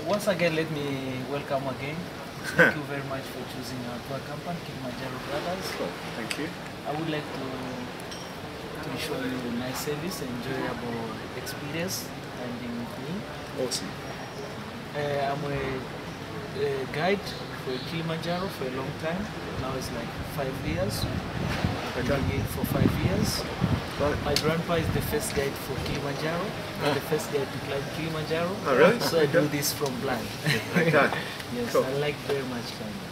once again, let me welcome again. Thank you very much for choosing our tour company, Kilimanjaro Brothers. Cool. Thank you. I would like to show you a nice service, enjoyable experience standing with me. Awesome. I'm a guide for Kilimanjaro for a long time. Now it's like 5 years. I've been doing it for 5 years. Right. My grandpa is the first guide for Kilimanjaro, the first guide to climb Kilimanjaro. Oh, really? So I do this from blind. Okay. Yes, Cool. I like very much climbing.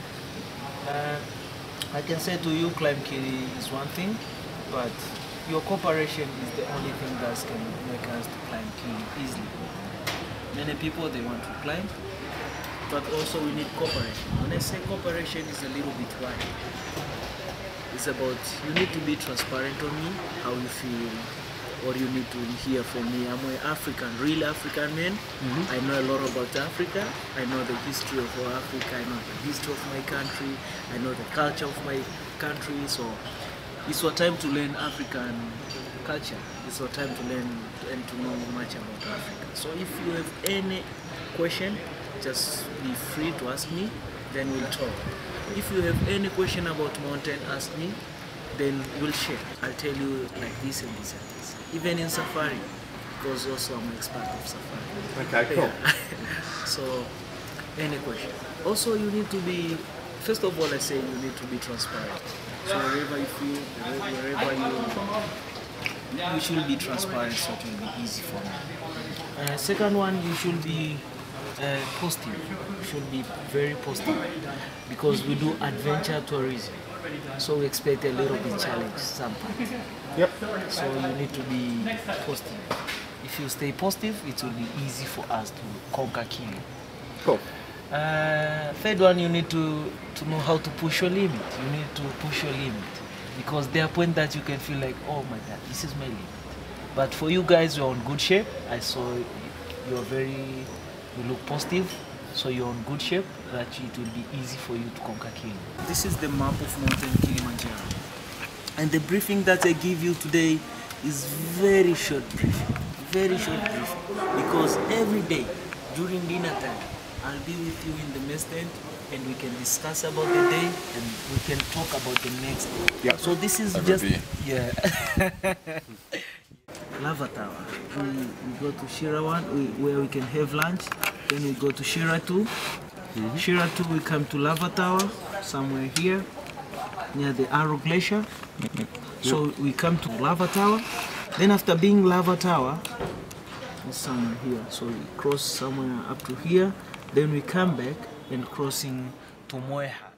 I can say to you, climb Kili is one thing, but your cooperation is the only thing that can make us to climb Kili easily. Many people, they want to climb, but also we need cooperation. When I say cooperation, is a little bit wide. It's about, you need to be transparent on me, how you feel, or you need to hear from me. I'm an African, real African man. I know a lot about Africa. I know the history of Africa. I know the history of my country. I know the culture of my country. So it's our time to learn African culture. It's our time to learn and to know much about Africa. So if you have any question, just be free to ask me, then we'll talk. If you have any question about mountain, ask me, then we'll share. I'll tell you like this and this and this. Even in safari, because also I'm an expert of safari. Okay, cool. Yeah. So, any question. Also, you need to be, first of all, I say you need to be transparent. So wherever you feel, wherever you should be transparent, so it will be easy for me. Second one, you should be positive. You should be very positive, because we do adventure tourism, so we expect a little bit challenge sometimes. Yep. So you need to be positive. If you stay positive, it will be easy for us to conquer Kili. Cool. Third one, you need to know how to push your limit. You need to push your limit, because there are points that you can feel like, oh my God, this is my limit. But for you guys, you're on good shape. I saw you look positive, so you're on good shape, that it will be easy for you to conquer Kili. This is the map of mountain Kilimanjaro. And the briefing that I give you today is very short briefing, because every day during dinner time, I'll be with you in the mess tent, and we can discuss about the day, and we can talk about the next day. Yeah. So this is just, yeah. Lava Tower. We go to Shira 1, where we can have lunch. Then we go to Shira 2. Shira 2, we come to Lava Tower, somewhere here, near the Arrow Glacier. So we come to Lava Tower. Then after being Lava Tower, it's somewhere here. So we cross somewhere up to here. Then we come back and crossing to Moeha.